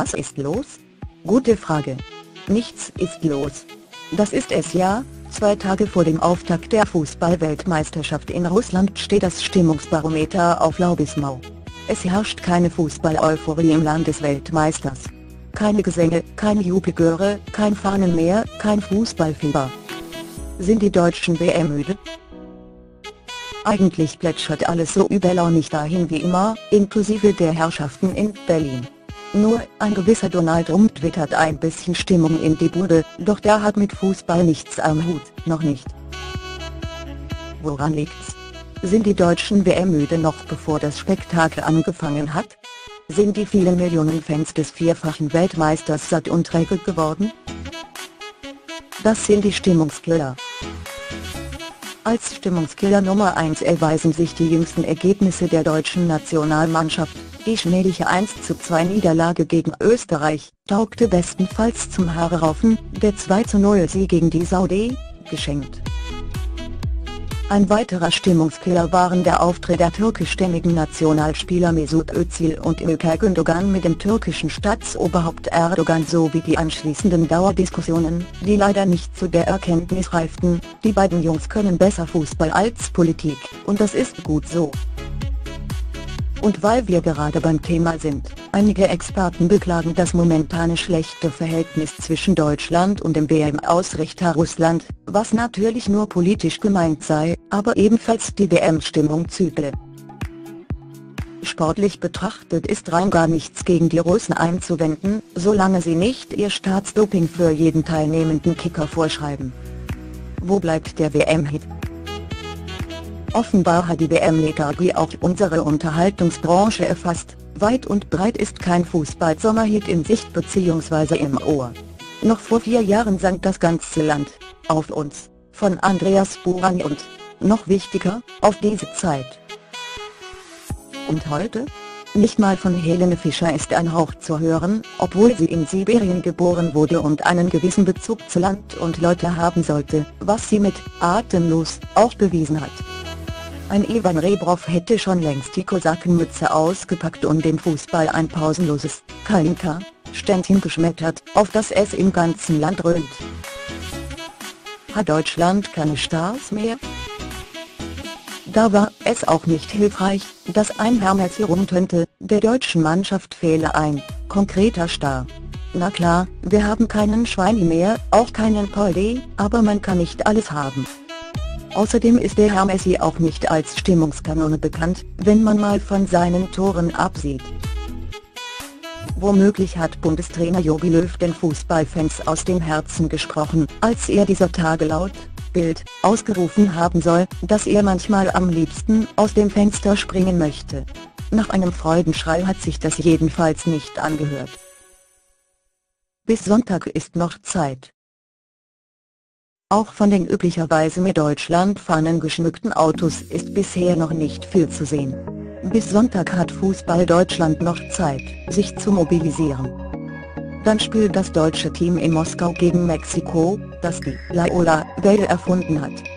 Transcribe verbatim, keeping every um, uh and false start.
Was ist los? Gute Frage. Nichts ist los. Das ist es ja, zwei Tage vor dem Auftakt der Fußball-Weltmeisterschaft in Russland steht das Stimmungsbarometer auf Laubismau. Es herrscht keine Fußball-Euphorie im Land des Weltmeisters. Keine Gesänge, keine Jubelchöre, kein Fahnenmeer, kein Fußballfieber. Sind die Deutschen W M müde? Eigentlich plätschert alles so überlaunig dahin wie immer, inklusive der Herrschaften in Berlin. Nur, ein gewisser Donald Trump twittert ein bisschen Stimmung in die Bude, doch der hat mit Fußball nichts am Hut, noch nicht. Woran liegt's? Sind die Deutschen W M müde noch bevor das Spektakel angefangen hat? Sind die vielen Millionen Fans des vierfachen Weltmeisters satt und träge geworden? Das sind die Stimmungskiller. Als Stimmungskiller Nummer eins erweisen sich die jüngsten Ergebnisse der deutschen Nationalmannschaft. Die schmähliche eins zu zwei Niederlage gegen Österreich taugte bestenfalls zum Haareraufen, der zwei zu null Sieg gegen die Saudi, geschenkt. Ein weiterer Stimmungskiller waren der Auftritt der türkischstämmigen Nationalspieler Mesut Özil und İlkay Gündoğan mit dem türkischen Staatsoberhaupt Erdogan sowie die anschließenden Dauerdiskussionen, die leider nicht zu der Erkenntnis reiften, die beiden Jungs können besser Fußball als Politik, und das ist gut so. Und weil wir gerade beim Thema sind, einige Experten beklagen das momentane schlechte Verhältnis zwischen Deutschland und dem W M-Ausrichter Russland, was natürlich nur politisch gemeint sei, aber ebenfalls die W M-Stimmung zügle. Sportlich betrachtet ist rein gar nichts gegen die Russen einzuwenden, solange sie nicht ihr Staatsdoping für jeden teilnehmenden Kicker vorschreiben. Wo bleibt der W M-Hit? Offenbar hat die W M-Lethargie auch unsere Unterhaltungsbranche erfasst. Weit und breit ist kein Fußball-Sommerhit in Sicht bzw. im Ohr. Noch vor vier Jahren sang das ganze Land auf uns, von Andreas Burani und, noch wichtiger, auf diese Zeit. Und heute? Nicht mal von Helene Fischer ist ein Hauch zu hören, obwohl sie in Sibirien geboren wurde und einen gewissen Bezug zu Land und Leute haben sollte, was sie mit Atemlos auch bewiesen hat. Ein Ivan Rebrov hätte schon längst die Kosakenmütze ausgepackt und dem Fußball ein pausenloses Kalinka-Ständchen geschmettert, auf das es im ganzen Land dröhnt. Hat Deutschland keine Stars mehr? Da war es auch nicht hilfreich, dass ein Hermes herumtönte, der deutschen Mannschaft fehle ein konkreter Star. Na klar, wir haben keinen Schweini mehr, auch keinen Poldi, aber man kann nicht alles haben. Außerdem ist der Herr Messi auch nicht als Stimmungskanone bekannt, wenn man mal von seinen Toren absieht. Womöglich hat Bundestrainer Jogi Löw den Fußballfans aus dem Herzen gesprochen, als er dieser Tage laut, Bild, ausgerufen haben soll, dass er manchmal am liebsten aus dem Fenster springen möchte. Nach einem Freudenschrei hat sich das jedenfalls nicht angehört. Bis Sonntag ist noch Zeit. Auch von den üblicherweise mit Deutschlandfahnen geschmückten Autos ist bisher noch nicht viel zu sehen. Bis Sonntag hat Fußball Deutschland noch Zeit, sich zu mobilisieren. Dann spielt das deutsche Team in Moskau gegen Mexiko, das die Laola-Welle erfunden hat.